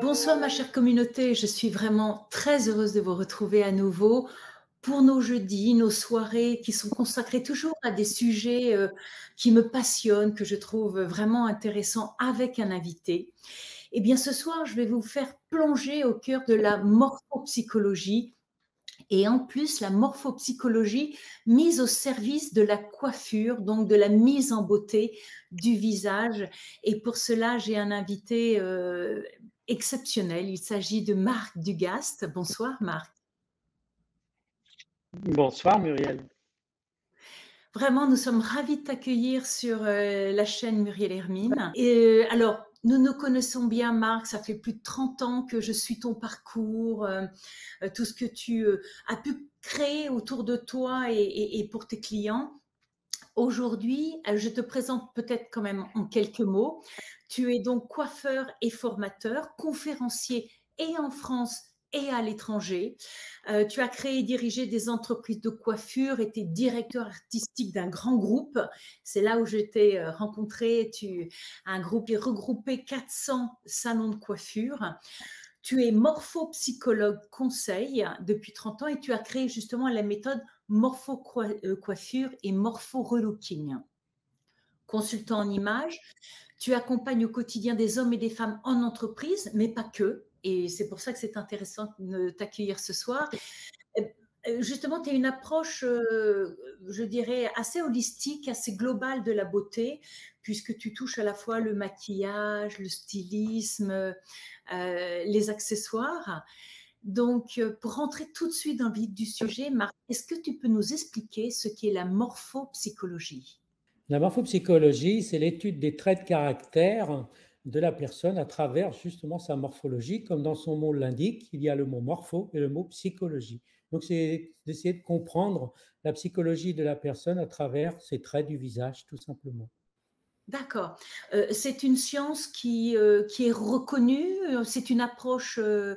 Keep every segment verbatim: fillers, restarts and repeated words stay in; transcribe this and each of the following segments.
Bonsoir ma chère communauté, je suis vraiment très heureuse de vous retrouver à nouveau pour nos jeudis, nos soirées qui sont consacrées toujours à des sujets euh, qui me passionnent, que je trouve vraiment intéressants avec un invité. Eh bien ce soir, je vais vous faire plonger au cœur de la morphopsychologie et en plus la morphopsychologie mise au service de la coiffure, donc de la mise en beauté du visage. Et pour cela, j'ai un invité euh, exceptionnel. Il s'agit de Marc Dugast. Bonsoir Marc. Bonsoir Muriel. Vraiment, nous sommes ravis de t'accueillir sur euh, la chaîne Muriel Hermine. Et euh, alors, nous nous connaissons bien, Marc. Ça fait plus de trente ans que je suis ton parcours, euh, euh, tout ce que tu euh, as pu créer autour de toi et, et, et pour tes clients. Aujourd'hui, euh, je te présente peut-être quand même en quelques mots. Tu es donc coiffeur et formateur, conférencier et en France et à l'étranger. Euh, tu as créé et dirigé des entreprises de coiffure, été directeur artistique d'un grand groupe. C'est là où je t'ai euh, rencontré. Tu, un groupe qui regroupait quatre cents salons de coiffure. Tu es morphopsychologue conseil depuis trente ans et tu as créé justement la méthode morpho-coiffure et morpho-relooking. Consultant en images, tu accompagnes au quotidien des hommes et des femmes en entreprise, mais pas que. Et c'est pour ça que c'est intéressant de t'accueillir ce soir. Justement, tu as une approche, euh, je dirais, assez holistique, assez globale de la beauté, puisque tu touches à la fois le maquillage, le stylisme, euh, les accessoires. Donc, pour rentrer tout de suite dans le vif du sujet, Marc, est-ce que tu peux nous expliquer ce qu'est la morphopsychologie? La morphopsychologie, c'est l'étude des traits de caractère de la personne à travers justement sa morphologie. Comme dans son mot l'indique, il y a le mot morpho et le mot psychologie. Donc, c'est d'essayer de comprendre la psychologie de la personne à travers ses traits du visage, tout simplement. D'accord. Euh, c'est une science qui, euh, qui est reconnue, c'est une approche, euh,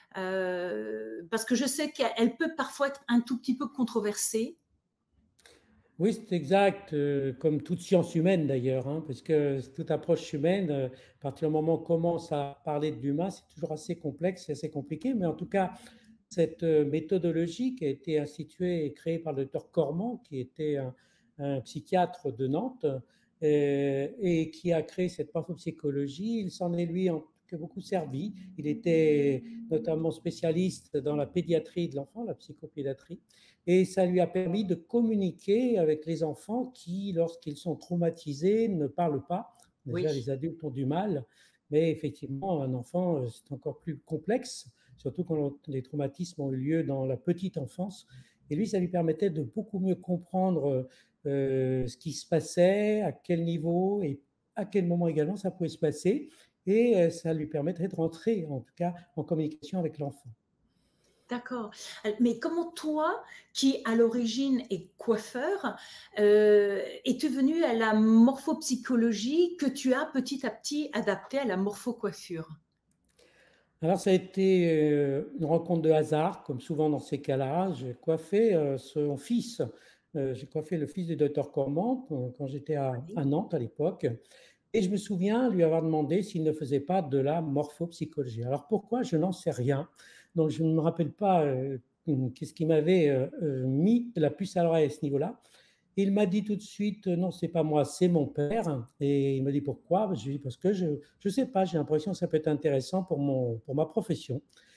euh, parce que je sais qu'elle peut parfois être un tout petit peu controversée. Oui, c'est exact, euh, comme toute science humaine d'ailleurs, hein, parce que toute approche humaine, euh, à partir du moment où on commence à parler de l'humain, c'est toujours assez complexe, c'est assez compliqué, mais en tout cas, cette euh, méthodologie qui a été instituée et créée par le docteur Cormand, qui était un, un psychiatre de Nantes, euh, et qui a créé cette morphopsychologie, il s'en est lui en que beaucoup servi. Il était notamment spécialiste dans la pédiatrie de l'enfant, la psychopédiatrie, et ça lui a permis de communiquer avec les enfants qui, lorsqu'ils sont traumatisés, ne parlent pas. Déjà, Oui. les adultes ont du mal, mais effectivement, un enfant, c'est encore plus complexe, surtout quand les traumatismes ont eu lieu dans la petite enfance. Et lui, ça lui permettait de beaucoup mieux comprendre euh, ce qui se passait, à quel niveau et à quel moment également ça pouvait se passer. Et euh, ça lui permettrait de rentrer, en tout cas, en communication avec l'enfant. D'accord. Mais comment toi, qui à l'origine est coiffeur, euh, es-tu venu à la morphopsychologie que tu as petit à petit adapté à la morphocoiffure? Alors, ça a été euh, une rencontre de hasard, comme souvent dans ces cas-là. J'ai coiffé euh, son fils. Euh, j'ai coiffé le fils du docteur Cormand euh, quand j'étais à, Oui. à Nantes à l'époque. Et je me souviens lui avoir demandé s'il ne faisait pas de la morphopsychologie. Alors pourquoi? Je n'en sais rien. Donc je ne me rappelle pas euh, qu'est-ce qui m'avait euh, euh, mis la puce à l'oreille à ce niveau-là. Il m'a dit tout de suite, non, c'est pas moi, c'est mon père. Et il m'a dit pourquoi? Je lui ai dit parce que je ne sais pas, j'ai l'impression que ça peut être intéressant pour, mon, pour ma profession.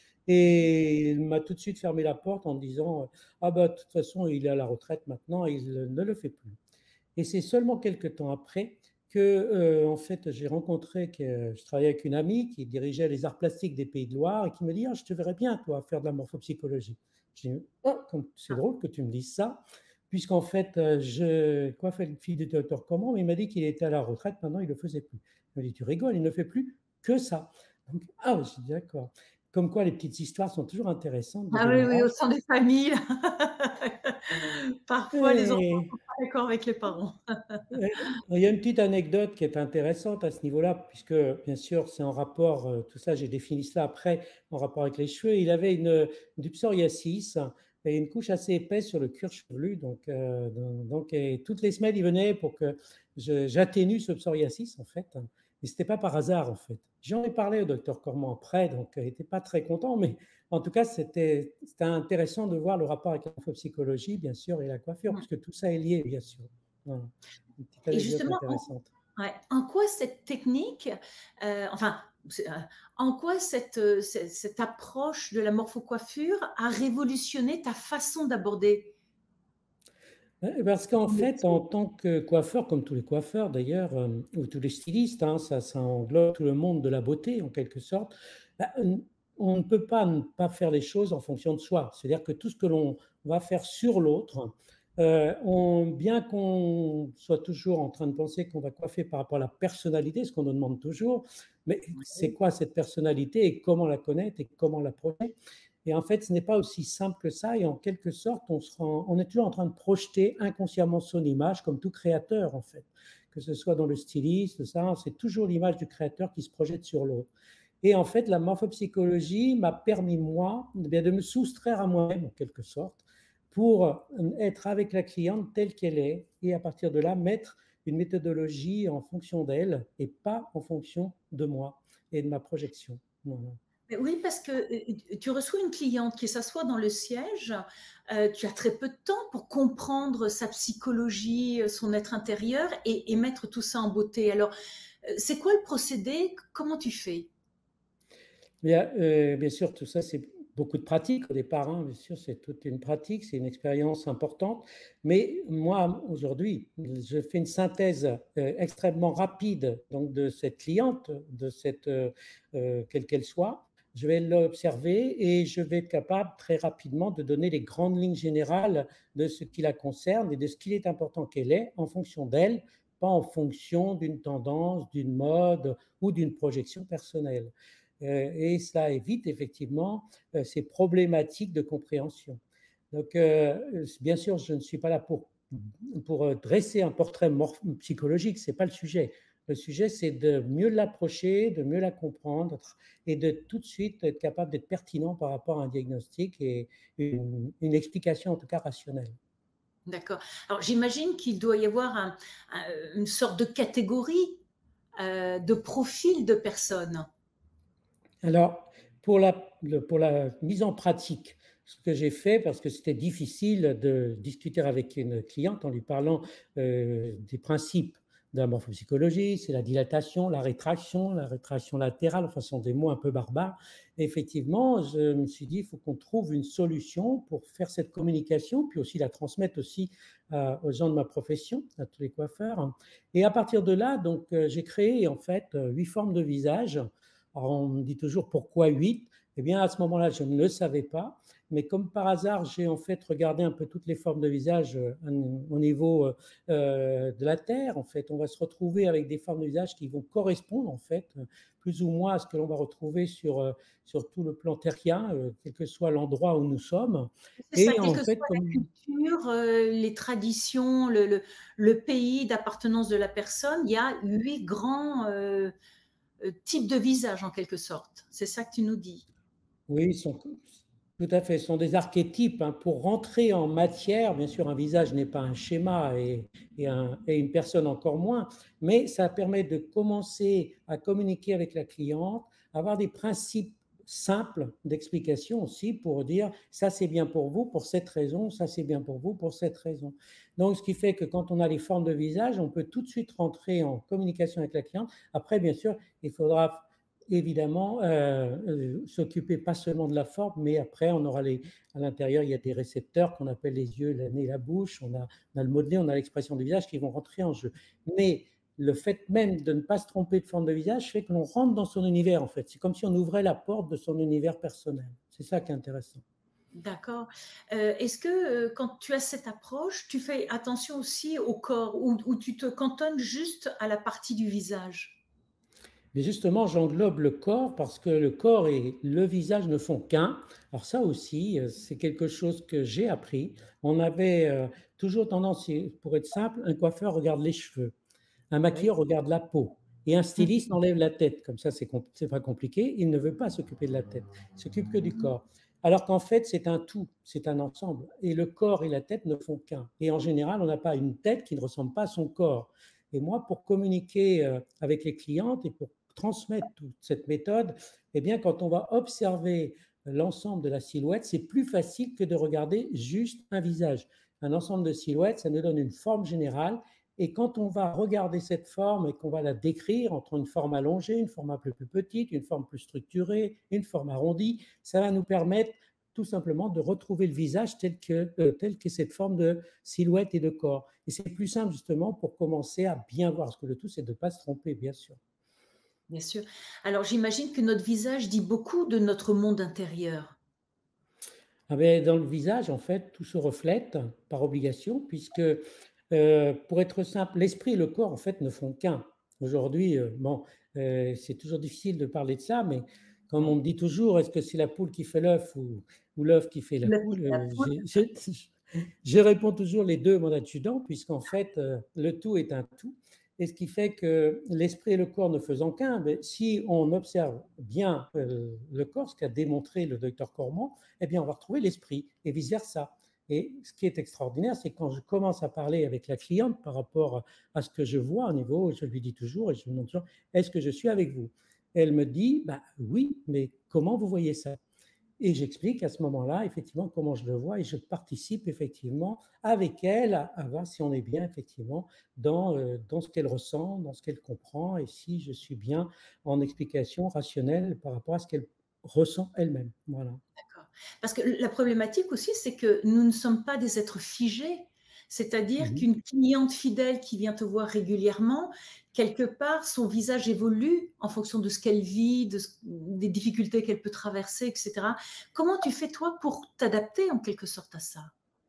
Et il m'a tout de suite fermé la porte en disant, ah bah de toute façon, il est à la retraite maintenant, il ne le fait plus. Et c'est seulement quelques temps après que, euh, en fait, j'ai rencontré, que je travaillais avec une amie qui dirigeait les arts plastiques des Pays de Loire et qui me dit, ah, je te verrais bien, toi, faire de la morphopsychologie. J'ai dit, oh, c'est drôle que tu me dises ça, puisqu'en fait, euh, je coiffais le fils du docteur Comment, mais il m'a dit qu'il était à la retraite, maintenant il ne le faisait plus. Il m'a dit, tu rigoles, il ne fait plus que ça. Donc, ah, j'ai dit, d'accord. Comme quoi, les petites histoires sont toujours intéressantes de Ah oui, oui, au démarrage. sein des familles, parfois les enfants ne Et sont pas d'accord avec les parents. Euh, Il y a une petite anecdote qui est intéressante à ce niveau-là, puisque bien sûr c'est en rapport, euh, tout ça j'ai défini cela après, en rapport avec les cheveux. Il avait une, du psoriasis et une couche assez épaisse sur le cuir chevelu. Donc, euh, donc et toutes les semaines il venait pour que je- j'atténue ce psoriasis en fait. Et ce n'était pas par hasard, en fait. J'en ai parlé au docteur Cormand après, donc il n'était pas très content, mais en tout cas, c'était c'était intéressant de voir le rapport avec la morphopsychologie, bien sûr, et la coiffure, Mmh. puisque tout ça est lié, bien sûr. Voilà, une petite Et anecdote justement, en intéressante. ouais, en quoi cette technique, heu, enfin, c'est, heu, en quoi cette, heu, ce cette approche de la morphocoiffure a révolutionné ta façon d'aborder Ouais, parce qu'en ton fait, métier? en tant que coiffeur, comme tous les coiffeurs d'ailleurs, hem, ou tous les stylistes, hein, ça ça englobe tout le monde de la beauté en quelque sorte, bah, on on ne peut pas ne pas faire les choses en fonction de soi. C'est-à-dire que tout ce que l'on va faire sur l'autre, heu, on bien qu'on soit toujours en train de penser qu'on va coiffer par rapport à la personnalité, ce qu'on nous demande toujours, mais c'est Oui. quoi cette personnalité et comment la connaître et comment l'approcher? Et en fait, ce n'est pas aussi simple que ça et en quelque sorte, on se rend on est toujours en train de projeter inconsciemment son image comme tout créateur, en fait. Que ce soit dans le styliste, ça, c'est toujours l'image du créateur qui se projette sur l'autre. Et en fait, la morphopsychologie m'a permis, moi, eh bien, de me soustraire à moi-même, en quelque sorte, pour, heu, être avec la cliente telle qu'elle est et à partir de là, mettre une méthodologie en fonction d'elle et pas en fonction de moi et de ma projection. Voilà. Mais oui, parce que, heu, tu reçois une cliente qui s'assoit dans le siège, heu, tu as très peu de temps pour comprendre sa psychologie, heu, son être intérieur et et mettre tout ça en beauté. Alors, heu, c'est quoi le procédé? Comment tu fais? Bien, heu, bien sûr, tout ça, c'est beaucoup de pratique au départ, hein, bien sûr, c'est toute une pratique, c'est une expérience importante. Mais moi, aujourd'hui, je fais une synthèse, heu, extrêmement rapide donc de cette cliente, de cette, heu heu, quelle qu'elle soit. Je vais l'observer et je vais être capable très rapidement de donner les grandes lignes générales de ce qui la concerne et de ce qu'il est important qu'elle ait en fonction d'elle, pas en fonction d'une tendance, d'une mode ou d'une projection personnelle. Heu et cela évite effectivement, heu, ces problématiques de compréhension. Donc, heu, bien sûr, je ne suis pas là pour pour, heu, dresser un portrait morph psychologique, c'est pas le sujet. Le sujet, c'est de mieux l'approcher, de mieux la comprendre et de tout de suite être capable d'être pertinent par rapport à un diagnostic et une une explication en tout cas rationnelle. D'accord. Alors j'imagine qu'il doit y avoir un un une sorte de catégorie, heu, de profil de personnes? Alors, pour la le pour la mise en pratique, ce que j'ai fait, parce que c'était difficile de discuter avec une cliente en lui parlant, heu, des principes de la morphopsychologie, c'est la dilatation, la rétraction, la rétraction latérale, enfin, ce sont des mots un peu barbares. Effectivement, je me suis dit: «Il faut qu'on trouve une solution pour faire cette communication, puis aussi la transmettre aussi, à aux gens de ma profession, à tous les coiffeurs» et à partir de là, donc, heu, j'ai créé en fait, heu, huit formes de visage. Alors on me dit toujours: «Pourquoi huit?» Eh bien, à ce moment-là, je ne le savais pas, mais comme par hasard, j'ai en fait regardé un peu toutes les formes de visage, heu, au niveau, heu heu, de la Terre. En fait, on va se retrouver avec des formes de visage qui vont correspondre en fait, heu, plus ou moins à ce que l'on va retrouver sur, heu, sur tout le plan terrien, heu, quel que soit l'endroit où nous sommes C'est ça, et quelle en que fait, soit la comme culture, heu, les traditions, le le le pays d'appartenance de la personne, il y a huit grands, heu heu, types de visages en quelque sorte. C'est ça que tu nous dis? oui, ils sont tout à fait, ce sont des archétypes, hein, pour rentrer en matière. Bien sûr, un visage n'est pas un schéma et et un et une personne encore moins, mais ça permet de commencer à communiquer avec la cliente, avoir des principes simples d'explication aussi pour dire: «Ça, c'est bien pour vous pour cette raison, ça, c'est bien pour vous pour cette raison». Donc ce qui fait que quand on a les formes de visage, on peut tout de suite rentrer en communication avec la cliente. Après, bien sûr, il faudra évidemment, heu heu, s'occuper pas seulement de la forme, mais après on aura les à l'intérieur, il y a des récepteurs qu'on appelle les yeux, le nez, la bouche, on a on a le modelé, on a l'expression du visage qui vont rentrer en jeu. Mais le fait même de ne pas se tromper de forme de visage fait que l'on rentre dans son univers, en fait. C'est comme si on ouvrait la porte de son univers personnel. C'est ça qui est intéressant. D'accord. Heu, est-ce que, heu, quand tu as cette approche, tu fais attention aussi au corps ou ou tu te cantonnes juste à la partie du visage? Mais justement, j'englobe le corps parce que le corps et le visage ne font qu'un. Alors ça aussi, heu, c'est quelque chose que j'ai appris. On avait, heu, toujours tendance, et pour être simple, un coiffeur regarde les cheveux, un Oui. maquilleur regarde la peau et un styliste Mmh. enlève la tête. Comme ça, c'est com c'est pas compliqué. Il ne veut pas s'occuper de la tête, il s'occupe que du corps. Alors qu'en fait, c'est un tout, c'est un ensemble et le corps et la tête ne font qu'un et en général, on n'a pas une tête qui ne ressemble pas à son corps Et moi, pour communiquer euh, avec les clientes et pour transmettre toute cette méthode, eh bien, quand on va observer l'ensemble de la silhouette, c'est plus facile que de regarder juste un visage. Un ensemble de silhouettes, ça nous donne une forme générale. Et quand on va regarder cette forme et qu'on va la décrire entre une forme allongée, une forme un peu plus petite, une forme plus structurée, une forme arrondie, ça va nous permettre tout simplement de retrouver le visage tel que, euh, tel que cette forme de silhouette et de corps. Et c'est plus simple justement pour commencer à bien voir, parce que le tout, c'est de ne pas se tromper, bien sûr. Bien sûr. Alors j'imagine que notre visage dit beaucoup de notre monde intérieur. Ah ben, dans le visage, en fait, tout se reflète par obligation, puisque, euh, pour être simple, l'esprit et le corps, en fait, ne font qu'un. Aujourd'hui, euh, bon, euh, c'est toujours difficile de parler de ça, mais comme on me dit toujours, est-ce que c'est la poule qui fait l'œuf ou, ou l'œuf qui fait la Le poule? la Euh, poule. j'ai- je, je réponds toujours les deux, mon adjudant, puisqu'en fait, euh, le tout est un tout. Et ce qui fait que l'esprit et le corps ne faisant qu'un, ben, si on observe bien euh, le corps, ce qu'a démontré le docteur Cormont, eh bien, on va retrouver l'esprit et vice-versa. Et ce qui est extraordinaire, c'est quand je commence à parler avec la cliente par rapport à ce que je vois au niveau, je lui dis toujours, et je lui demande toujours, est-ce que je suis avec vous? Elle me dit, bah, oui, mais comment vous voyez ça? Et j'explique à ce moment-là, effectivement, comment je le vois et je participe effectivement avec elle à, à voir si on est bien effectivement dans, euh, dans ce qu'elle ressent, dans ce qu'elle comprend et si je suis bien en explication rationnelle par rapport à ce qu'elle ressent elle-même. Voilà. D'accord. Parce que la problématique aussi, c'est que nous ne sommes pas des êtres figés. C'est-à-dire Mhm. qu'une cliente fidèle qui vient te voir régulièrement, quelque part, son visage évolue en fonction de ce qu'elle vit, de ce- des difficultés qu'elle peut traverser, et cetera. Comment tu fais, toi, pour t'adapter en quelque sorte à ça?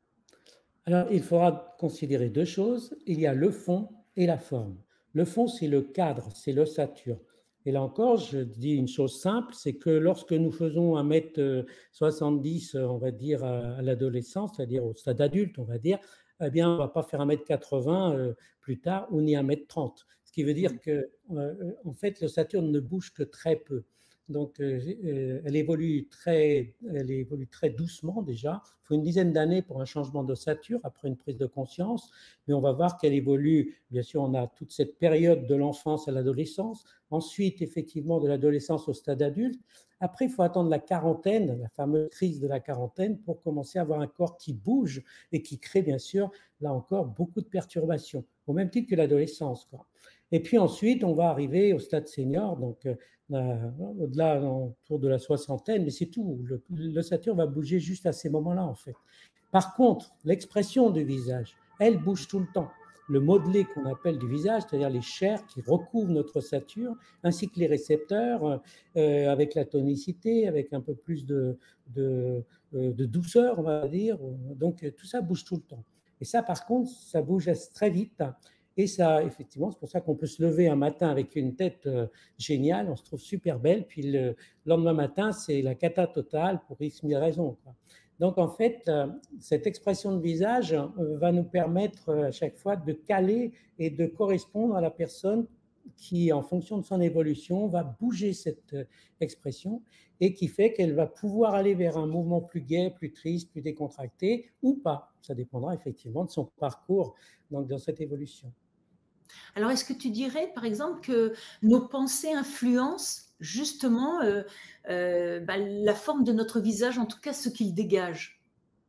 Alors, il faudra considérer deux choses. Il y a le fond et la forme. Le fond, c'est le cadre, c'est l'ossature. Et là encore, je dis une chose simple, c'est que lorsque nous faisons un mètre soixante-dix, on va dire, à, à l'adolescence, c'est-à-dire au stade adulte, on va dire, eh bien, on ne va pas faire un mètre quatre-vingts euh, plus tard ou ni un mètre trente. Ce qui veut dire que, euh, en fait, l'ossature ne bouge que très peu. Donc, euh, euh, elle évolue très, elle évolue très doucement déjà. Il faut une dizaine d'années pour un changement d'ossature après une prise de conscience, mais on va voir qu'elle évolue. Bien sûr, on a toute cette période de l'enfance à l'adolescence, ensuite, effectivement, de l'adolescence au stade adulte. Après, il faut attendre la quarantaine, la fameuse crise de la quarantaine, pour commencer à avoir un corps qui bouge et qui crée, bien sûr, là encore, beaucoup de perturbations, au même titre que l'adolescence, quoi. Et puis ensuite, on va arriver au stade senior, donc euh, euh, au-delà, autour de la soixantaine, mais c'est tout. L'ossature va bouger juste à ces moments-là, en fait. Par contre, l'expression du visage, elle bouge tout le temps. Le modelé qu'on appelle du visage, c'est-à-dire les chairs qui recouvrent notre ossature, ainsi que les récepteurs, euh, avec la tonicité, avec un peu plus de, de, euh, de douceur, on va dire. Donc, tout ça bouge tout le temps. Et ça, par contre, ça bouge très vite. Et ça, effectivement, c'est pour ça qu'on peut se lever un matin avec une tête euh, géniale, on se trouve super belle, puis le lendemain matin, c'est la cata totale pour X mille raisons, quoi. Donc, en fait, euh, cette expression de visage euh, va nous permettre euh, à chaque fois de caler et de correspondre à la personne qui, en fonction de son évolution, va bouger cette euh, expression et qui fait qu'elle va pouvoir aller vers un mouvement plus gai, plus triste, plus décontracté ou pas. Ça dépendra effectivement de son parcours donc, dans cette évolution. Alors, est-ce que tu dirais, par exemple, que nos pensées influencent justement euh, euh, bah, la forme de notre visage, en tout cas ce qu'il dégage?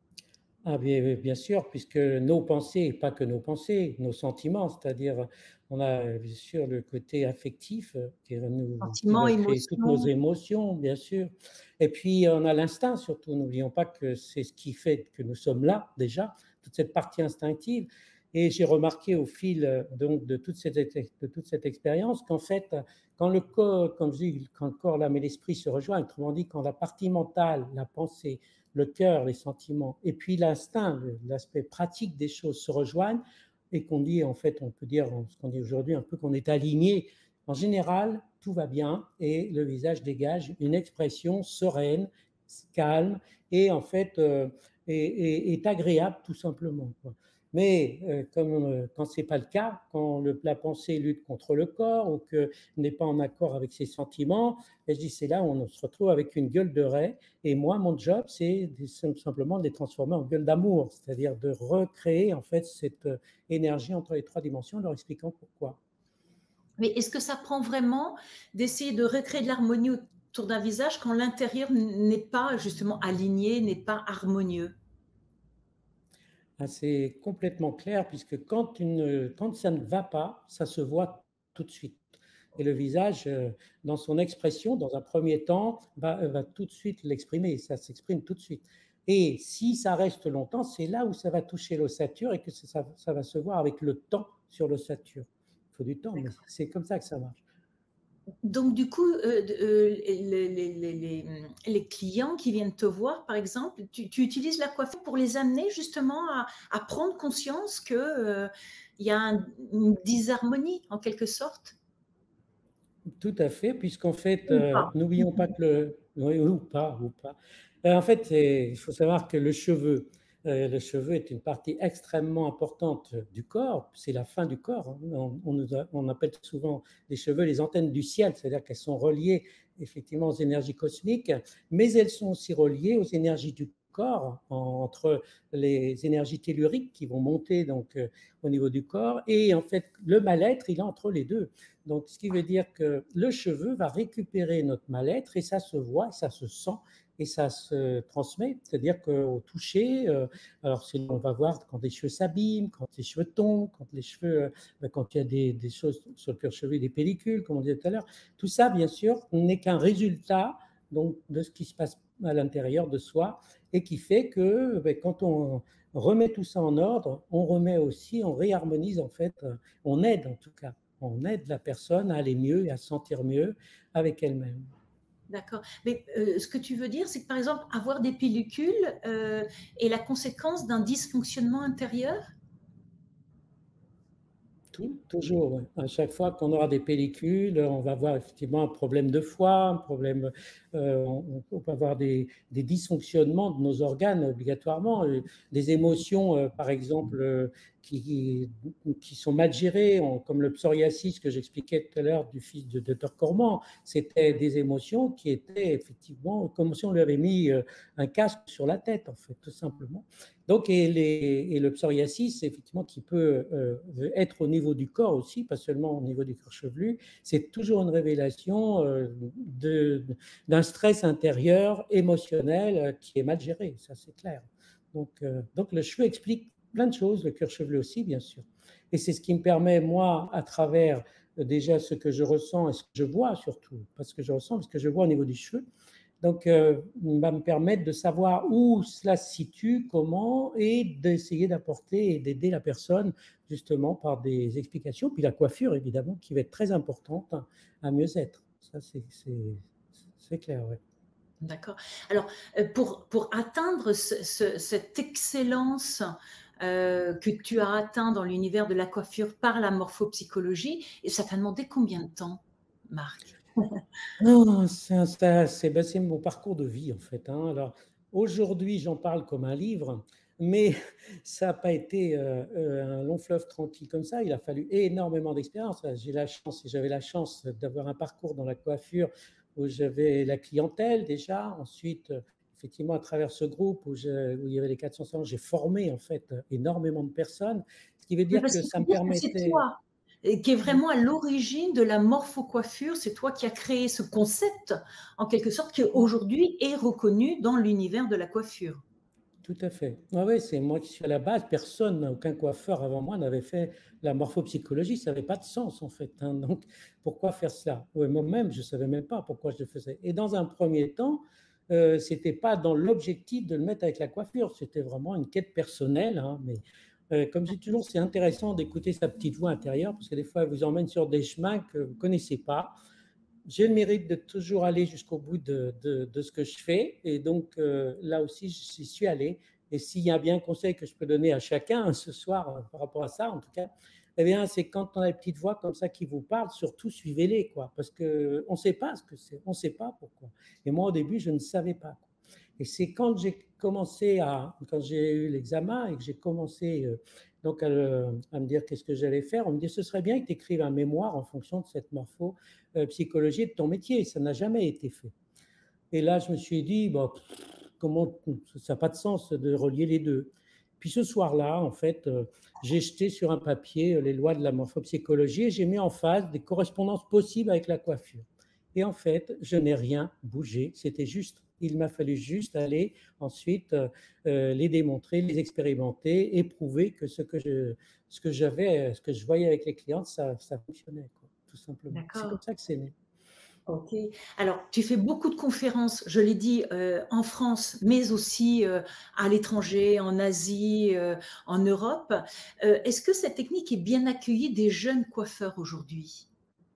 Ah bien, bien sûr, puisque nos pensées, pas que nos pensées, nos sentiments, c'est-à-dire on a bien sûr le côté affectif euh, qui, va nous, qui Sentiments, va créer toutes nos émotions? émotions, bien sûr. Et puis on a l'instinct surtout, n'oublions pas que c'est ce qui fait que nous sommes là déjà, toute cette partie instinctive. Et j'ai remarqué au fil euh, donc, de, toute cette, de toute cette expérience qu'en fait, quand le corps, comme je dis, quand le corps, l'âme et l'esprit se rejoignent, autrement dit, quand la partie mentale, la pensée, le cœur, les sentiments, et puis l'instinct, l'aspect pratique des choses se rejoignent et qu'on dit, en fait, on peut dire, ce qu'on dit aujourd'hui, un peu qu'on est aligné. En général, tout va bien et le visage dégage une expression sereine, calme et en fait euh, est, est, est agréable tout simplement, quoi. Mais euh, comme euh, quand ce n'est pas le cas, quand le, la pensée lutte contre le corps ou que n'est pas en accord avec ses sentiments, et je dis c'est là où on se retrouve avec une gueule de raie. Et moi, mon job, c'est simplement de les transformer en gueule d'amour, c'est-à-dire de recréer en fait cette euh, énergie entre les trois dimensions, en leur expliquant pourquoi. Mais est-ce que ça prend vraiment d'essayer de recréer de l'harmonie autour d'un visage quand l'intérieur n'est pas justement aligné, n'est pas harmonieux? Ah, c'est complètement clair puisque quand, une, quand ça ne va pas, ça se voit tout de suite. Et le visage, euh, dans son expression, dans un premier temps, va, va tout de suite l'exprimer, ça s'exprime tout de suite. Et si ça reste longtemps, c'est là où ça va toucher l'ossature et que ça, ça va se voir avec le temps sur l'ossature. Il faut du temps, mais c'est comme ça que ça marche. Donc du coup, euh, euh, les, les, les, les, clients qui viennent te voir, par exemple, tu, tu utilises la coiffure pour les amener justement à, à prendre conscience qu'il euh, y a un, une disharmonie en quelque sorte? Tout à fait, puisqu'en fait, Ou euh, pas? n'oublions pas que le... Oui, ou pas, ou pas. Euh, en fait, il faut savoir que le cheveu, euh, le cheveu est une partie extrêmement importante du corps, c'est la fin du corps, hein. On, on, nous a, on appelle souvent les cheveux les antennes du ciel, c'est-à-dire qu'elles sont reliées effectivement aux énergies cosmiques, mais elles sont aussi reliées aux énergies du corps, entre les énergies telluriques qui vont monter donc euh, au niveau du corps, et en fait, le mal-être, il est entre les deux. Donc, ce qui veut dire que le cheveu va récupérer notre mal-être et ça se voit, ça se sent et ça se transmet. C'est-à-dire qu'au toucher, euh, alors on va voir quand les cheveux s'abîment, quand les cheveux tombent, quand les cheveux, euh, quand il y a des, des choses sur le cuir chevelu, des pellicules, comme on disait tout à l'heure. Tout ça, bien sûr, n'est qu'un résultat donc, de ce qui se passe à l'intérieur de soi et qui fait que ben, quand on remet tout ça en ordre, on remet aussi, on réharmonise en fait, on aide en tout cas on aide la personne à aller mieux et à se sentir mieux avec elle-même. D'accord. Mais euh, ce que tu veux dire, c'est que par exemple, avoir des pellicules euh, est la conséquence d'un dysfonctionnement intérieur? Tout, toujours, ouais. À chaque fois qu'on aura des pellicules, on va avoir effectivement un problème de foie, un problème, euh, on, on, peut avoir des, des, dysfonctionnements de nos organes obligatoirement, euh, des émotions, euh, par exemple, euh, qui, qui, sont mal gérées, on, comme le psoriasis que j'expliquais tout à l'heure du fils de docteur Cormand. C'était des émotions qui étaient effectivement comme si on lui avait mis euh, un casque sur la tête, en fait, tout simplement. Donc, et, les, et le psoriasis, effectivement, qui peut euh, être au niveau du corps aussi, pas seulement au niveau du cuir chevelu, c'est toujours une révélation euh, d'un stress intérieur, émotionnel, euh, qui est mal géré, ça c'est clair. Donc, euh, donc, le cheveu explique plein de choses, le cuir chevelu aussi, bien sûr. Et c'est ce qui me permet, moi, à travers euh, déjà ce que je ressens et ce que je vois surtout, pas ce que je ressens, mais ce que je vois au niveau du cheveu, donc, euh, va me permettre de savoir où cela se situe, comment, et d'essayer d'apporter et d'aider la personne justement par des explications. Puis la coiffure, évidemment, qui va être très importante à mieux être. Ça, c'est clair, oui. D'accord. Alors, pour, pour atteindre ce, ce, cette excellence euh, que tu as atteint dans l'univers de la coiffure par la morphopsychologie, et ça t'a demandé combien de temps, Marc? Non, c'est ben, mon parcours de vie en fait, hein. Alors aujourd'hui, j'en parle comme un livre, mais ça n'a pas été euh, euh, un long fleuve tranquille comme ça. Il a fallu énormément d'expérience. J'ai la chance, et j'avais la chance d'avoir un parcours dans la coiffure où j'avais la clientèle déjà. Ensuite, euh, effectivement, à travers ce groupe où, je, où il y avait les quatre cents salons, j'ai formé en fait énormément de personnes, ce qui veut Oui, dire parce que qu'il ça faut me dire que c'est permettait. toi qui est vraiment à l'origine de la morphocoiffure. C'est toi qui as créé ce concept, en quelque sorte, qui aujourd'hui est reconnu dans l'univers de la coiffure. Tout à fait. Oui, ouais, c'est moi qui suis à la base. Personne, aucun coiffeur avant moi n'avait fait la morphopsychologie. Ça n'avait pas de sens, en fait, hein. Donc, pourquoi faire cela? Ouais, moi-même, je ne savais même pas pourquoi je le faisais. Et dans un premier temps, euh, ce n'était pas dans l'objectif de le mettre avec la coiffure. C'était vraiment une quête personnelle, hein. Mais euh, comme je dis toujours, c'est intéressant d'écouter sa petite voix intérieure parce que des fois, elle vous emmène sur des chemins que vous ne connaissez pas. J'ai le mérite de toujours aller jusqu'au bout de, de, de, ce que je fais. Et donc, euh, là aussi, j'y suis allé. Et s'il y a bien un conseil que je peux donner à chacun ce soir euh, par rapport à ça, en tout cas, eh bien, c'est quand on a une petite voix comme ça qui vous parle, surtout suivez-les, quoi. Parce qu'on ne sait pas ce que c'est, on ne sait pas pourquoi. Et moi, au début, je ne savais pas, quoi. Et c'est quand j'ai commencé à, quand j'ai eu l'examen et que j'ai commencé euh, donc à, le- à me dire qu'est-ce que j'allais faire, on me dit ce serait bien que tu écrives un mémoire en fonction de cette morphopsychologie et de ton métier. Ça n'a jamais été fait. Et là, je me suis dit, bon, comment ça n'a pas de sens de relier les deux. Puis ce soir-là, en fait, euh, j'ai jeté sur un papier euh, les lois de la morphopsychologie et j'ai mis en face des correspondances possibles avec la coiffure. Et en fait, je n'ai rien bougé. C'était juste, il m'a fallu juste aller ensuite euh, euh, les démontrer, les expérimenter et prouver que ce que je, ce que j'avais, ce que je voyais avec les clientes, ça, ça fonctionnait, quoi, tout simplement. C'est comme D'accord. ça que c'est né. OK. Alors, tu fais beaucoup de conférences, je l'ai dit, heu, en France, mais aussi, heu, à l'étranger, en Asie, heu, en Europe. Heu, est-ce que cette technique est bien accueillie des jeunes coiffeurs aujourd'hui?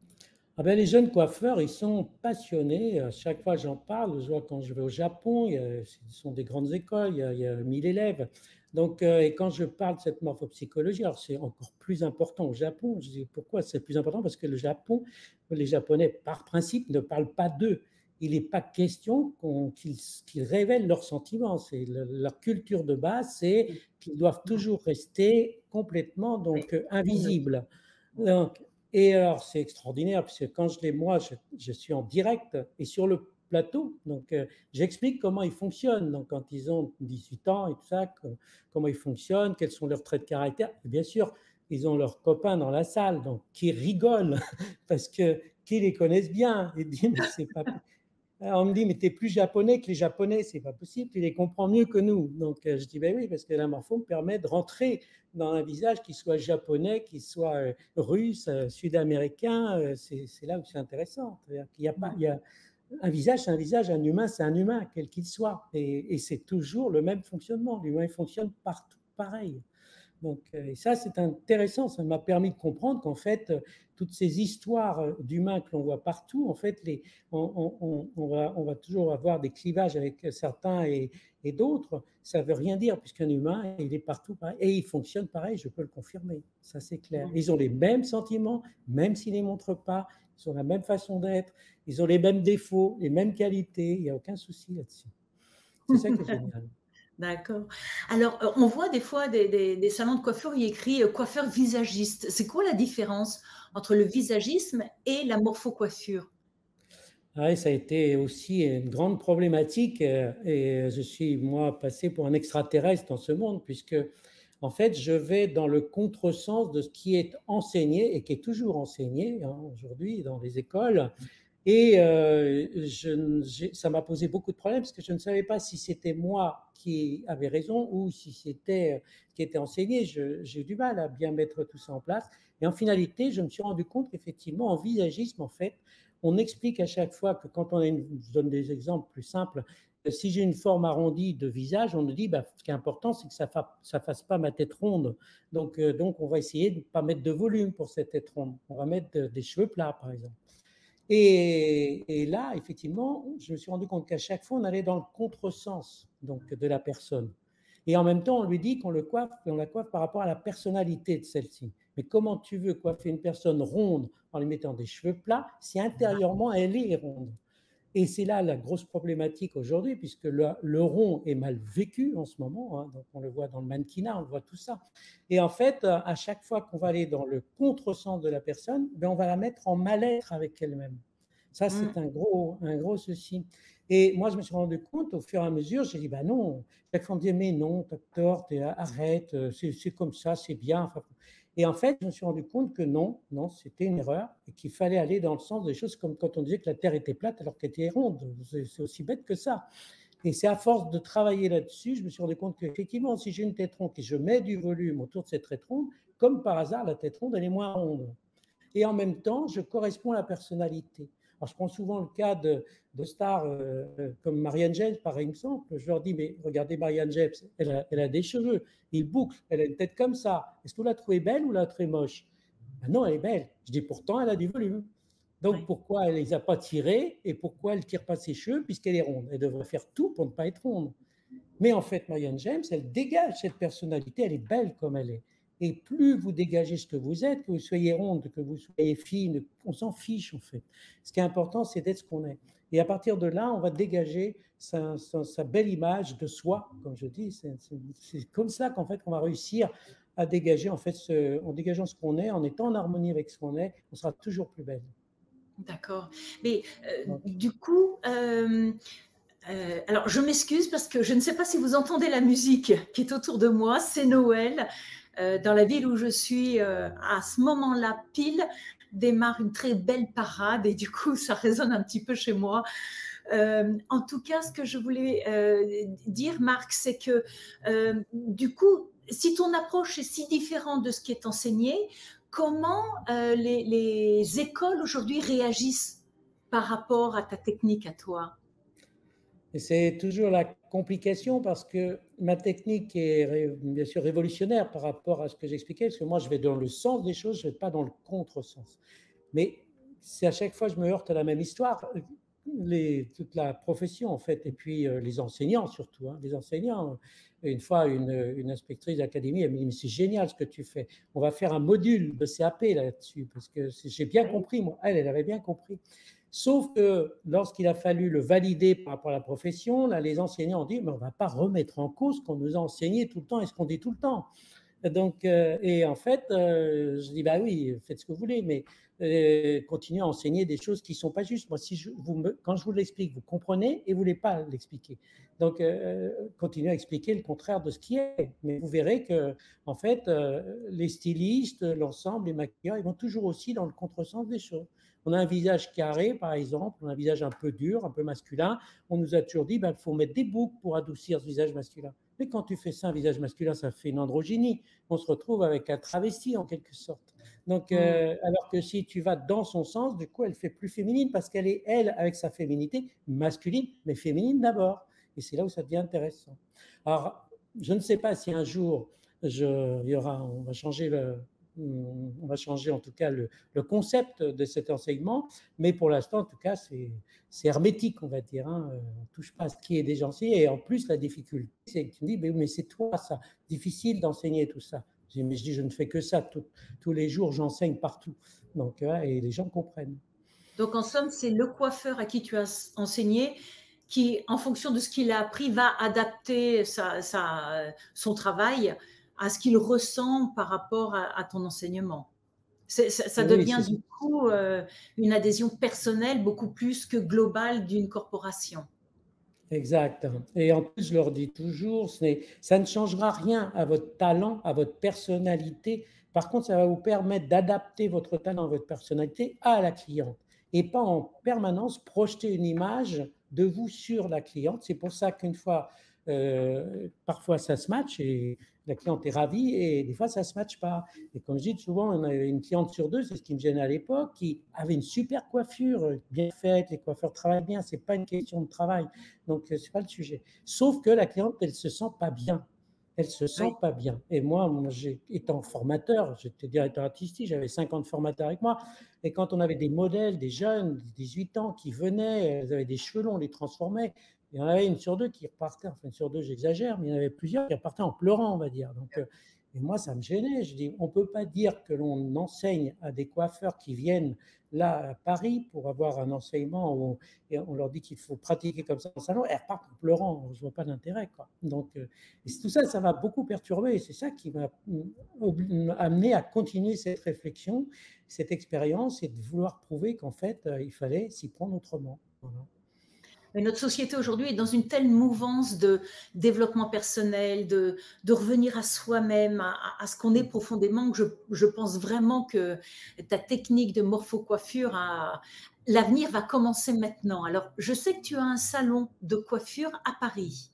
Ah ben, les jeunes coiffeurs, ils sont passionnés. À chaque fois, j'en parle. Je vois quand je vais au Japon, il y a- ce sont des grandes écoles, il y a, il y a mille élèves. Donc, euh, et quand je parle de cette morphopsychologie, alors c'est encore plus important au Japon. Je dis pourquoi c'est plus important? Parce que le Japon, les Japonais, par principe, ne parlent pas d'eux. Il n'est pas question qu'on- qu'ils qu'ils révèlent leurs sentiments. C'est le- leur culture de base, c'est Oui. qu'ils doivent toujours rester complètement Oui. donc euh, Oui. invisibles. Donc, et alors, c'est extraordinaire, puisque quand je les, moi, je, je suis en direct et sur le plateau, donc euh, j'explique comment ils fonctionnent. Donc, quand ils ont dix-huit ans et tout ça, com- comment ils fonctionnent, quels sont leurs traits de caractère. Et bien sûr, ils ont leurs copains dans la salle, donc qui rigolent parce que qui les connaissent bien et disent mais c'est pas, on me dit, mais tu es plus japonais que les Japonais, c'est pas possible, tu les comprends mieux que nous. Donc euh, je dis, ben oui, parce que la morpho me permet de rentrer dans un visage qui soit japonais, qui soit euh, russe, euh, sud-américain, euh, c'est c'est là où c'est intéressant. C'est-à-dire qu'il y a pas, il y a, un visage, c'est un visage, un humain, c'est un humain, quel qu'il soit. Et, et c'est toujours le même fonctionnement. L'humain fonctionne partout pareil. Donc, euh, et ça, c'est intéressant. Ça m'a permis de comprendre qu'en fait, euh, toutes ces histoires euh, d'humains que l'on voit partout, en fait, les, on, on- on va, on va toujours avoir des clivages avec certains et, et d'autres. Ça ne veut rien dire, puisqu'un humain, il est partout pareil. Et il fonctionne pareil, je peux le confirmer. Ça, c'est clair. Mmh. Ils ont les mêmes sentiments, même s'ils ne les montrent pas. Ils ont la même façon d'être. Ils ont les mêmes défauts, les mêmes qualités. Il n'y a aucun souci là-dessus. C'est ça qui est génial. D'accord. Alors, heu, on voit des fois des des des salons de coiffure, où il y a écrit, heu, coiffeur visagiste. C'est quoi la différence entre le visagisme et la morphocoiffure? Ah oui, ça a été aussi une grande problématique euh, et je suis, moi, passé pour un extraterrestre dans ce monde puisque, en fait, je vais dans le contresens de ce qui est enseigné et qui est toujours enseigné hein, aujourd'hui dans les écoles. Et euh, je, ça m'a posé beaucoup de problèmes parce que je ne savais pas si c'était moi qui avais raison ou si c'était ce qui était enseigné. J'ai eu du mal à bien mettre tout ça en place. Et en finalité, je me suis rendu compte qu'effectivement, en visagisme, en fait, on explique à chaque fois que quand on a une, je donne des exemples plus simples, si j'ai une forme arrondie de visage, on nous dit, bah, ce qui est important, c'est que ça ne fasse pas ma tête ronde. Donc, euh, donc, on va essayer de ne pas mettre de volume pour cette tête ronde. On va mettre de, des cheveux plats, par exemple. Et, et, là, effectivement, je me suis rendu compte qu'à chaque fois, on allait dans le contresens donc, de la personne. Et en même temps, on lui dit qu'on le coiffe, on la coiffe par rapport à la personnalité de celle-ci. Mais comment tu veux coiffer une personne ronde en lui mettant des cheveux plats si intérieurement elle est ronde? Et c'est là la grosse problématique aujourd'hui, puisque le, le rond est mal vécu en ce moment. Hein, donc on le voit dans le mannequinat, on voit tout ça. Et en fait, à chaque fois qu'on va aller dans le contresens de la personne, ben on va la mettre en mal-être avec elle-même. Ça, Mmh. c'est un gros, un gros souci. Et moi, je me suis rendu compte au fur et à mesure, j'ai dit, bah non, chaque fois on me disait, mais non, t'as tort, arrête, c'est comme ça, c'est bien. Enfin, et en fait, je me suis rendu compte que non, non, c'était une erreur et qu'il fallait aller dans le sens des choses comme quand on disait que la Terre était plate alors qu'elle était ronde. C'est aussi bête que ça. Et c'est à force de travailler là-dessus, je me suis rendu compte qu'effectivement, si j'ai une tête ronde et je mets du volume autour de cette tête ronde, comme par hasard, la tête ronde, elle est moins ronde. Et en même temps, je corresponds à la personnalité. Alors, je prends souvent le cas de, de stars euh, comme Marianne James, par exemple. Je leur dis, mais regardez Marianne James, elle a, elle a des cheveux, il boucle, elle a une tête comme ça. Est-ce que vous la trouvez belle ou la trouvez moche? Ben non, elle est belle. Je dis, pourtant, elle a du volume. Donc, Oui. pourquoi elle ne les a pas tirés et pourquoi elle ne tire pas ses cheveux puisqu'elle est ronde? Elle devrait faire tout pour ne pas être ronde. Mais en fait, Marianne James, elle dégage cette personnalité, elle est belle comme elle est. Et plus vous dégagez ce que vous êtes, que vous soyez ronde, que vous soyez fine, on s'en fiche en fait. Ce qui est important, c'est d'être ce qu'on est. Et à partir de là, on va dégager sa, sa- sa belle image de soi, comme je dis. C'est c'est- c'est comme ça qu'en fait, qu'on va réussir à dégager, en fait, ce- en dégageant ce qu'on est, en étant en harmonie avec ce qu'on est, on sera toujours plus belle. D'accord. Mais euh, Donc, du coup, euh, euh, alors je m'excuse parce que je ne sais pas si vous entendez la musique qui est autour de moi. C'est Noël. Euh, dans la ville où je suis, euh, à ce moment-là, pile, démarre une très belle parade et du coup, ça résonne un petit peu chez moi. Euh, en tout cas, ce que je voulais euh, dire, Marc, c'est que euh, du coup, si ton approche est si différente de ce qui est enseigné, comment euh, les, les écoles aujourd'hui réagissent par rapport à ta technique à toi? et c'est toujours la complication parce que ma technique est ré- bien sûr révolutionnaire par rapport à ce que j'expliquais, parce que moi je vais dans le sens des choses, je ne vais pas dans le contresens. Mais c'est à chaque fois je me heurte à la même histoire. Les, toute la profession en fait, et puis euh, les enseignants surtout. Hein, les enseignants, une fois une, une inspectrice d'académie, elle me dit mais c'est génial ce que tu fais. On va faire un module de C A P là-dessus parce que j'ai bien Oui. compris. Moi, elle, elle avait bien compris. Sauf que lorsqu'il a fallu le valider par rapport à la profession, là, les enseignants ont dit mais on ne va pas remettre en cause ce qu'on nous a enseigné tout le temps et ce qu'on dit tout le temps. Donc, euh, et en fait, euh, je dis, bah oui, faites ce que vous voulez, mais euh, continuez à enseigner des choses qui ne sont pas justes. Moi, si je, vous me, quand je vous l'explique, vous comprenez et vous ne voulez pas l'expliquer. Donc, euh, continuez à expliquer le contraire de ce qui est. Mais vous verrez que, en fait, euh, les stylistes, l'ensemble, les maquilleurs, ils vont toujours aussi dans le contresens des choses. On a un visage carré, par exemple, on a un visage un peu dur, un peu masculin. On nous a toujours dit, il faut mettre des boucles pour adoucir ce visage masculin. Mais quand tu fais ça, un visage masculin, ça fait une androgynie. On se retrouve avec un travesti en quelque sorte. Donc, Mm. euh, alors que si tu vas dans son sens, du coup, elle fait plus féminine parce qu'elle est, elle, avec sa féminité, masculine, mais féminine d'abord. Et c'est là où ça devient intéressant. Alors, je ne sais pas si un jour, je, il y aura, on va changer le, on va changer en tout cas le, le concept de cet enseignement, mais pour l'instant, en tout cas, c'est c'est hermétique, on va dire. Hein. On ne touche pas à ce qui est déjà enseigné. Et en plus, la difficulté, c'est que tu me dis, mais, mais c'est toi, ça, difficile d'enseigner tout ça. Je dis, mais je dis, je ne fais que ça. Tout, tous les jours, j'enseigne partout. Donc, euh, et les gens comprennent. Donc, en somme, c'est le coiffeur à qui tu as enseigné qui, en fonction de ce qu'il a appris, va adapter sa, sa, son travail à ce qu'il ressent par rapport à, à ton enseignement. Ça, ça Oui, devient c'est ça. du coup euh, une adhésion personnelle beaucoup plus que globale d'une corporation. Exact. Et en plus, je leur dis toujours, ce n'est, ça ne changera rien à votre talent, à votre personnalité. Par contre, ça va vous permettre d'adapter votre talent, votre personnalité à la cliente et pas en permanence projeter une image de vous sur la cliente. C'est pour ça qu'une fois, euh, parfois ça se match et la cliente est ravie et des fois ça ne se matche pas. Et comme je dis souvent, on a une cliente sur deux, c'est ce qui me gênait à l'époque, qui avait une super coiffure, bien faite, les coiffeurs travaillent bien, ce n'est pas une question de travail. Donc, ce n'est pas le sujet. Sauf que la cliente, elle ne se sent pas bien. Elle ne se sent Oui. pas bien. Et moi, moi étant formateur, j'étais directeur artistique, j'avais cinquante formateurs avec moi. Et quand on avait des modèles, des jeunes, dix-huit ans, qui venaient, ils avaient des cheveux longs, on les transformait. Il y en avait une sur deux qui repartait, enfin une sur deux, j'exagère, mais il y en avait plusieurs qui repartaient en pleurant, on va dire. Donc, euh, et moi, ça me gênait. Je dis, on ne peut pas dire que l'on enseigne à des coiffeurs qui viennent là à Paris pour avoir un enseignement où et on leur dit qu'il faut pratiquer comme ça dans le salon, elles repartent en pleurant. Je ne vois pas d'intérêt. Quoi. Donc, euh, et tout ça, ça m'a beaucoup perturbé. Et c'est ça qui m'a amené à continuer cette réflexion, cette expérience et de vouloir prouver qu'en fait, euh, il fallait s'y prendre autrement. Voilà. Mais notre société aujourd'hui est dans une telle mouvance de développement personnel, de, de revenir à soi-même, à, à ce qu'on est profondément, que je, je pense vraiment que ta technique de morpho-coiffure, a- l'avenir va commencer maintenant. Alors, je sais que tu as un salon de coiffure à Paris.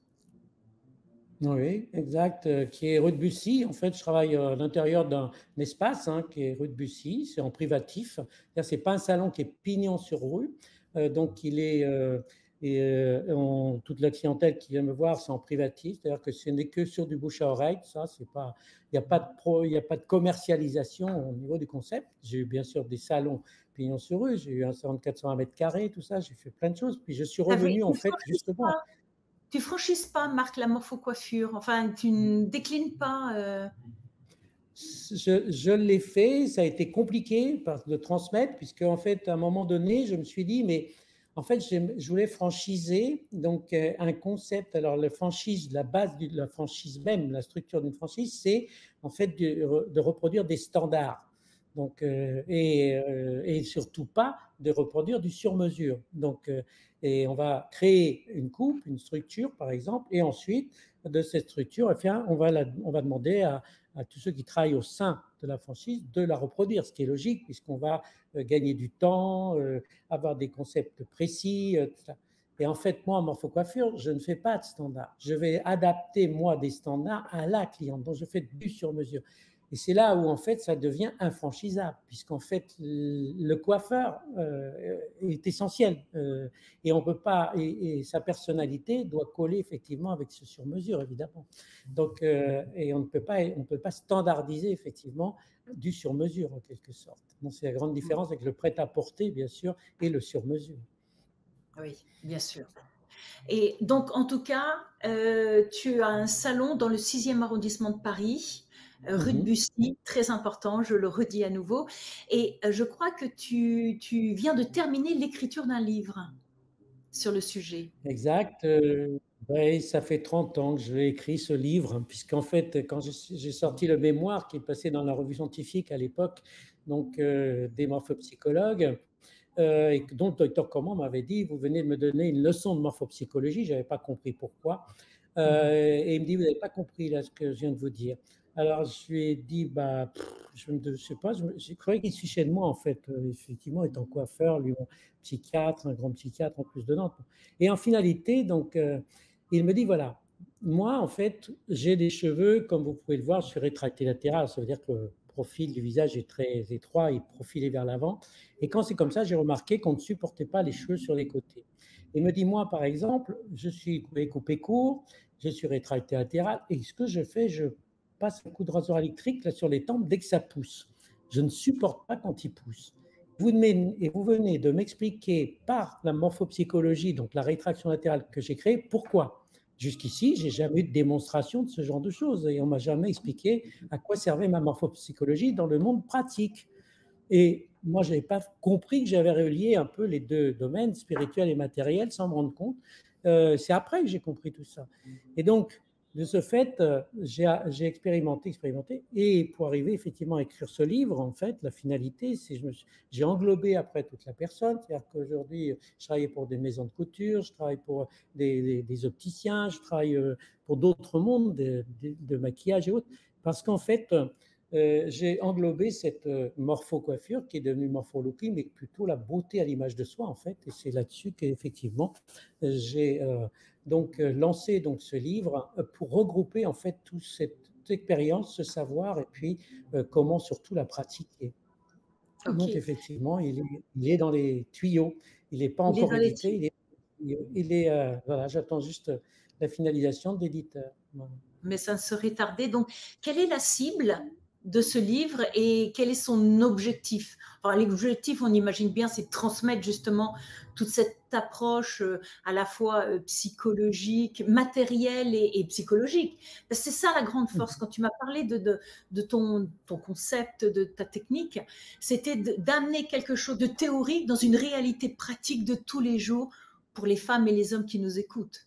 Oui, exact, euh, qui est rue de Bussy. En fait, je travaille euh, à l'intérieur d'un espace hein, qui est rue de Bussy, c'est en privatif. Ce n'est pas un salon qui est pignon sur rue, euh, donc il est, euh, et, euh, on- toute la clientèle qui vient me voir, c'est en privatif, c'est-à-dire que ce n'est que sur du bouche à oreille, ça, c'est pas, il n'y a pas de pro, il y a pas de commercialisation au niveau du concept. J'ai eu bien sûr des salons pignon sur rue, j'ai eu un salon de quatre cents mètres carrés, tout ça, j'ai fait plein de choses, puis je suis Ah oui, revenu en tu fait franchises pas, justement. tu franchises pas, Marc, la morpho-coiffure. Enfin, tu ne déclines pas. euh, Je, je l'ai fait, ça a été compliqué de transmettre, puisque en fait, à un moment donné, je me suis dit, mais En fait, j'aime je voulais franchiser donc heu, un concept. Alors la franchise, la base de la franchise même, la structure d'une franchise, c'est en fait de re de reproduire des standards. Donc heu et heu et surtout pas de reproduire du sur mesure. Donc heu et on va créer une coupe, une structure par exemple et ensuite de cette structure, eh bien, on va la on va demander à à tous ceux qui travaillent au sein de la franchise de la reproduire, ce qui est logique puisqu'on va, heu, gagner du temps, heu, avoir des concepts précis, heu, tout ça. Et en fait, moi, en morphocoiffure, je ne fais pas de standard. Je vais adapter, moi, des standards à la cliente, donc je fais du sur mesure. Et c'est là où, en fait, ça devient infranchissable, puisqu'en fait, le coiffeur euh, est essentiel euh, et on peut pas, et, et sa personnalité doit coller effectivement avec ce sur mesure, évidemment. Donc, euh, et on ne peut pas, on ne peut pas standardiser effectivement du sur mesure en quelque sorte. Donc, c'est la grande différence avec le prêt-à-porter, bien sûr, et le sur mesure. Oui, bien sûr. Et donc, en tout cas, euh, tu as un salon dans le sixième arrondissement de Paris, euh, rue de Mhm. Bussy, très important, je le redis à nouveau. Et euh, je crois que tu, tu viens de terminer l'écriture d'un livre sur le sujet. Exact. Euh, ouais, ça fait trente ans que j'ai écrit ce livre, hein, puisqu'en fait, quand j'ai j'ai sorti le mémoire qui est passé dans la revue scientifique à l'époque, donc euh, des morphopsychologues, euh, et dont le docteur Comment m'avait dit, vous venez de me donner une leçon de morphopsychologie, je n'avais pas compris pourquoi. Euh, Mhm. et il me dit, vous n'avez pas compris là ce que je viens de vous dire. Alors je lui ai dit, bah, pff, je ne sais pas, je, je croyais qu'il se fichait de moi en fait, euh, effectivement, étant coiffeur, lui, mon psychiatre, un grand psychiatre en plus de Nantes. Et en finalité, donc, euh, il me dit, voilà, moi en fait, j'ai des cheveux, comme vous pouvez le voir, je suis rétracté latéral, ça veut dire que le profil du visage est très étroit et profilé vers l'avant. Et quand c'est comme ça, j'ai remarqué qu'on ne supportait pas les cheveux sur les côtés. Il me dit, moi, par exemple, je suis coupé, coupé court, je suis rétracté latéral, et ce que je fais, je passe un coup de rasoir électrique là, sur les tempes dès que ça pousse. Je ne supporte pas quand il pousse. Vous venez, et vous venez de m'expliquer par la morphopsychologie, donc la rétraction latérale que j'ai créée, pourquoi. Jusqu'ici, j'ai jamais eu de démonstration de ce genre de choses et on m'a jamais expliqué à quoi servait ma morphopsychologie dans le monde pratique. Et moi, je n'avais pas compris que j'avais relié un peu les deux domaines, spirituel et matériel, sans me rendre compte. Euh, c'est après que j'ai compris tout ça. Et donc, de ce fait, euh, j'ai expérimenté, expérimenté. Et pour arriver effectivement à écrire ce livre, en fait, la finalité, c'est que j'ai englobé après toute la personne. C'est-à-dire qu'aujourd'hui, je travaille pour des maisons de couture, je travaille pour des, des, des opticiens, je travaille euh, pour d'autres mondes, de, de, de maquillage et autres. Parce qu'en fait, euh, j'ai englobé cette euh, morpho-coiffure qui est devenue morphologie, mais plutôt la beauté à l'image de soi, en fait. Et c'est là-dessus qu'effectivement, j'ai euh, donc euh, lancé donc, ce livre euh, pour regrouper en fait toute cette expérience, ce savoir, et puis euh, comment surtout la pratiquer. Ok. Donc effectivement, il est, il est dans les tuyaux. Il n'est pas Il est encore dans les édité. titres. Il est, il est euh, voilà, j'attends juste la finalisation de l'éditeur. Voilà. Mais ça ne serait tardé. Donc, quelle est la cible de ce livre et quel est son objectif? Enfin, l'objectif, on imagine bien, c'est de transmettre justement toute cette approche euh, à la fois euh, psychologique, matérielle et, et psychologique. C'est ça la grande force. Quand tu m'as parlé de, de, de ton, ton concept, de ta technique, c'était d'amener quelque chose de théorique dans une réalité pratique de tous les jours pour les femmes et les hommes qui nous écoutent.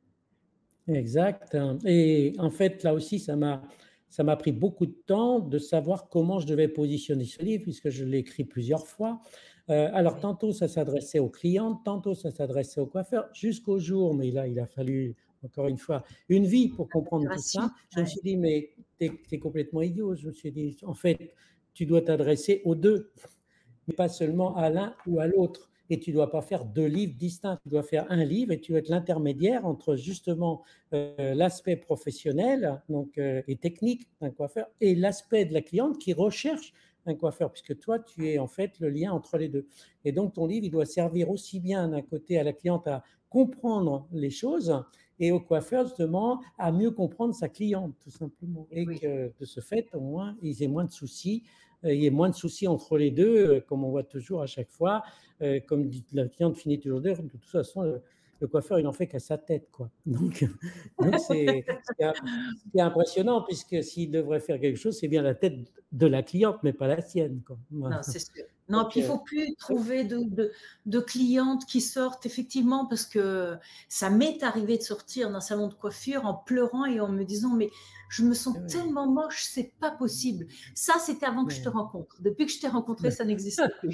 Exact. Et en fait, là aussi, ça m'a ça m'a pris beaucoup de temps de savoir comment je devais positionner ce livre, puisque je l'ai écrit plusieurs fois. Euh, alors, Oui. tantôt, ça s'adressait aux clientes, tantôt, ça s'adressait aux coiffeurs, jusqu'au jour, mais là, il a fallu, encore une fois, une vie pour comprendre tout ça. Je me Ouais. suis dit, mais t'es, t'es complètement idiot. Je me suis dit, en fait, tu dois t'adresser aux deux, mais pas seulement à l'un ou à l'autre. Et tu ne dois pas faire deux livres distincts. Tu dois faire un livre et tu dois être l'intermédiaire entre justement euh, l'aspect professionnel donc, euh, et technique d'un coiffeur et l'aspect de la cliente qui recherche un coiffeur, puisque toi, tu es en fait le lien entre les deux. Et donc, ton livre, il doit servir aussi bien d'un côté à la cliente à comprendre les choses et au coiffeur, justement, à mieux comprendre sa cliente, tout simplement. Et Oui. que de ce fait, au moins, ils aient moins de soucis il y ait moins de soucis entre les deux, comme on voit toujours à chaque fois. Comme dit la cliente finit toujours de dire, de toute façon, le, le coiffeur, il n'en fait qu'à sa tête. Quoi. Donc, donc c'est, c'est impressionnant, puisque s'il devrait faire quelque chose, c'est bien la tête de la cliente, mais pas la sienne. Quoi. Voilà. Non, c'est sûr. Non, Donc, puis il heu, faut plus oui, trouver de de de clientes qui sortent effectivement parce que ça m'est arrivé de sortir d'un salon de coiffure en pleurant et en me disant: «Mais je me sens oui, tellement moche, c'est pas possible». Ça, c'était avant que je te oui. rencontre. Depuis que je t'ai rencontré, ça n'existe plus.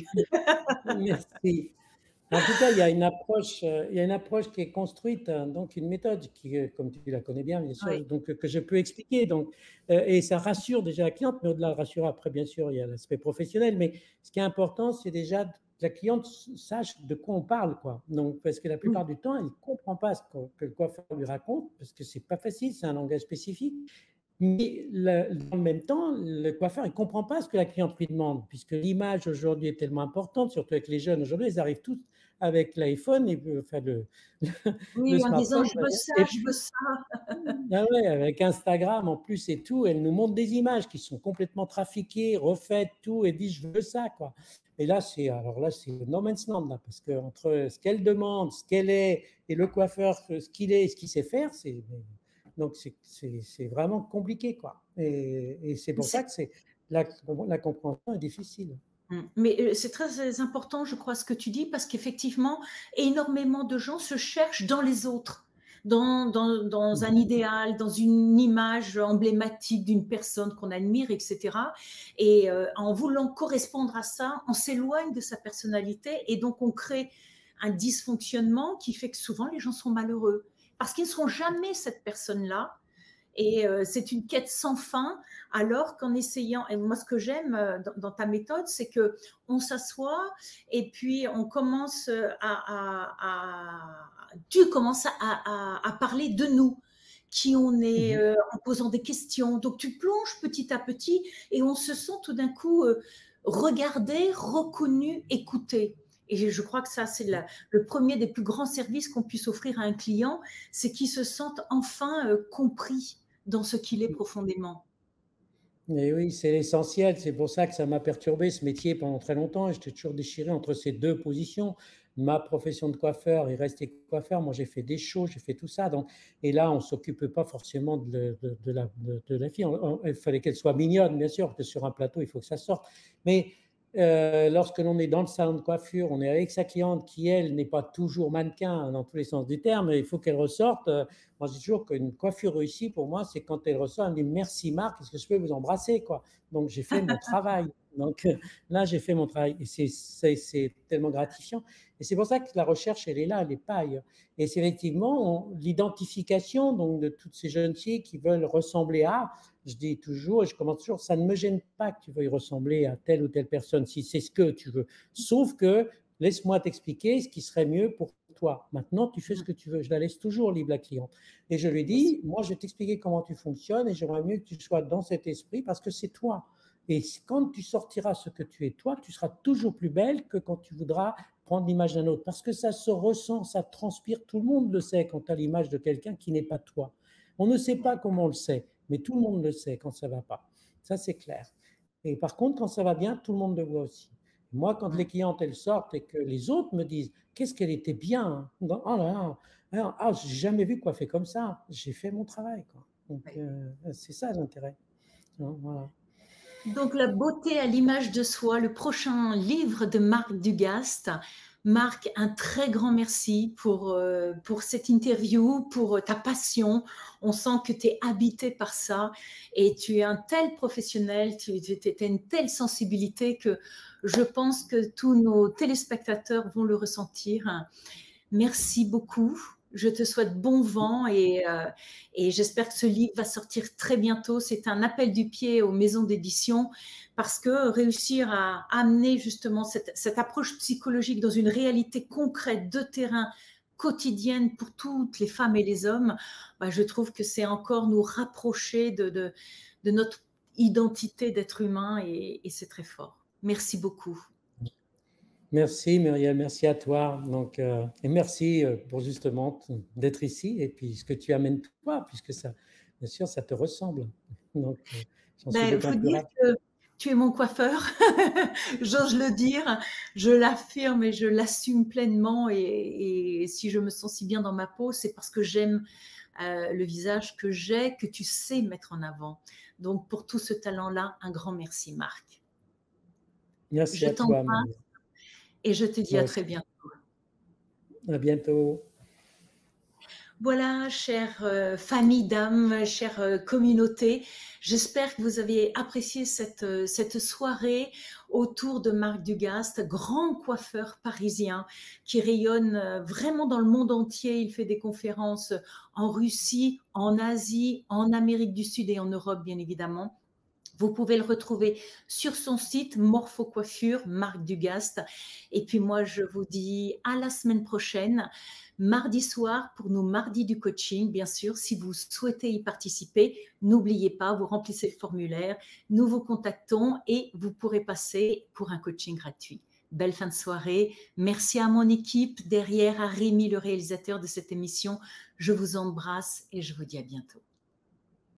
Merci. En tout cas, il y a une approche, heu, il y a une approche qui est construite, hein, donc une méthode qui, heu, comme tu la connais bien, bien sûr, Oui. donc heu, que je peux expliquer donc heu et ça rassure déjà la cliente, mais au-delà de rassurer, après bien sûr, il y a l'aspect professionnel, mais ce qui est important, c'est déjà que la cliente s sache de quoi on parle, quoi. Donc parce que la Oui. plupart du temps, elle ne comprend pas ce qu'on que le coiffeur lui raconte, parce que c'est pas facile, c'est un langage spécifique. Mais le dans le même temps, le coiffeur, il ne comprend pas ce que la cliente lui demande, puisque l'image aujourd'hui est tellement importante, surtout avec les jeunes aujourd'hui, ils arrivent tous avec l'iPhone et heu, enfin le le Oui, en disant: smartphone, «Je on va veux dire, ça, et je veux puis ça». ah ouais, avec Instagram en plus et tout, elle nous montre des images qui sont complètement trafiquées, refaites, tout, et dit: «Je veux ça», quoi. Et là, c'est alors là, c'est no man's land là, parce qu'entre ce qu'elle demande, ce qu'elle est et le coiffeur, ce qu'il est et ce qu'il sait faire, c'est donc c'est c'est c'est vraiment compliqué, quoi, et et c'est pour ça C'est que c'est la la compréhension est difficile. Mmh. Mais, heu, c'est très important, je crois, ce que tu dis, parce qu'effectivement, énormément de gens se cherchent dans les autres, dans dans dans Mmh. un idéal, dans une image emblématique d'une personne qu'on admire et cetera et heu, en voulant correspondre à ça, on s'éloigne de sa personnalité et donc on crée un dysfonctionnement qui fait que souvent les gens sont malheureux. Parce qu'ils ne seront jamais cette personne-là et euh, c'est une quête sans fin, alors qu'en essayant, et moi ce que j'aime euh, dans, dans, ta méthode, c'est que on s'assoit et puis on commence à, à, à tu commences à, à, à, parler de nous, qui on est, Mmh. euh, en posant des questions. Donc tu plonges petit à petit et on se sent tout d'un coup euh, regardé, reconnu, écouté. Et je crois que ça, c'est la, le premier des plus grands services qu'on puisse offrir à un client, c'est qu'il se sente enfin euh, compris dans ce qu'il est profondément. Et oui, c'est l'essentiel. C'est pour ça que ça m'a perturbé ce métier pendant très longtemps et j'étais toujours déchiré entre ces deux positions. Ma profession de coiffeur et rester coiffeur, moi j'ai fait des shows, j'ai fait tout ça, donc et là on s'occupe pas forcément de le de de la de de la fille. On on il fallait qu'elle soit mignonne, bien sûr, parce que sur un plateau, il faut que ça sorte. Mais heu, lorsque l'on est dans le salon de coiffure, on est avec sa cliente qui, elle, n'est pas toujours mannequin dans tous les sens du terme, il faut qu'elle ressorte, heu, moi, je dis toujours qu'une coiffure réussie, pour moi, c'est quand elle ressort, elle me dit: «Merci Marc, est-ce que je peux vous embrasser?» quoi. Donc j'ai fait mon travail. Donc heu, là, j'ai fait mon travail et c'est c'est c'est tellement gratifiant et c'est pour ça que la recherche, elle est là, elle est pas ailleurs et c'est effectivement on l'identification donc de toutes ces jeunes filles qui veulent ressembler à, je dis toujours et je commence toujours: «Ça ne me gêne pas que tu veuilles ressembler à telle ou telle personne, si c'est ce que tu veux. Sauf que laisse-moi t'expliquer ce qui serait mieux pour toi. Maintenant, tu fais ce que tu veux». Je la laisse toujours libre, la cliente. Et je lui dis: «Moi, je vais t'expliquer comment tu fonctionnes et j'aimerais mieux que tu sois dans cet esprit parce que c'est toi. Et quand tu sortiras ce que tu es toi, tu seras toujours plus belle que quand tu voudras prendre l'image d'un autre. Parce que ça se ressent, ça transpire, tout le monde le sait quand tu as l'image de quelqu'un qui n'est pas toi. On ne sait pas comment on le sait, mais tout le monde le sait quand ça ne va pas. Ça, c'est clair. Et par contre, quand ça va bien, tout le monde le voit aussi. Moi, quand les clientes, elles sortent et que les autres me disent: «Qu'est-ce qu'elle était bien, hein, oh là là, ah, ah, j'ai jamais vu coiffer comme ça. J'ai fait mon travail, quoi». Donc, heu, c'est ça l'intérêt, hein, voilà. Donc la beauté à l'image de soi, le prochain livre de Marc Dugast. Marc, un très grand merci pour, euh, pour cette interview, pour ta passion. On sent que tu es habité par ça et tu es un tel professionnel, tu as une telle sensibilité que je pense que tous nos téléspectateurs vont le ressentir. Merci beaucoup. Je te souhaite bon vent et, euh, et j'espère que ce livre va sortir très bientôt. C'est un appel du pied aux maisons d'édition parce que réussir à amener justement cette, cette approche psychologique dans une réalité concrète de terrain quotidienne pour toutes les femmes et les hommes, bah, je trouve que c'est encore nous rapprocher de, de, de notre identité d'être humain et, et c'est très fort. Merci beaucoup. Merci Muriel, merci à toi. Donc, heu et merci, heu, pour justement t d'être ici et puis ce que tu amènes toi, puisque ça bien sûr, ça te ressemble. Donc, heu, j'en suis Ben, d'autant faut plus dire ravi. que tu es mon coiffeur, j'ose le dire, je l'affirme et je l'assume pleinement et et si je me sens si bien dans ma peau, c'est parce que j'aime, heu, le visage que j'ai, que tu sais mettre en avant. Donc pour tout ce talent-là, un grand merci Marc. Merci Je à toi, t'embrasse Marie. et je te dis Moi à aussi. très bientôt. À bientôt. Voilà, chère euh, famille d'âmes, chère euh, communauté, j'espère que vous avez apprécié cette, euh, cette soirée autour de Marc Dugast, grand coiffeur parisien qui rayonne euh, vraiment dans le monde entier. Il fait des conférences en Russie, en Asie, en Amérique du Sud et en Europe, bien évidemment. Vous pouvez le retrouver sur son site Morpho Coiffure, Marc Dugast. Et puis moi, je vous dis à la semaine prochaine, mardi soir, pour nos mardis du coaching. Bien sûr, si vous souhaitez y participer, n'oubliez pas, vous remplissez le formulaire, nous vous contactons et vous pourrez passer pour un coaching gratuit. Belle fin de soirée. Merci à mon équipe derrière, à Rémi, le réalisateur de cette émission. Je vous embrasse et je vous dis à bientôt.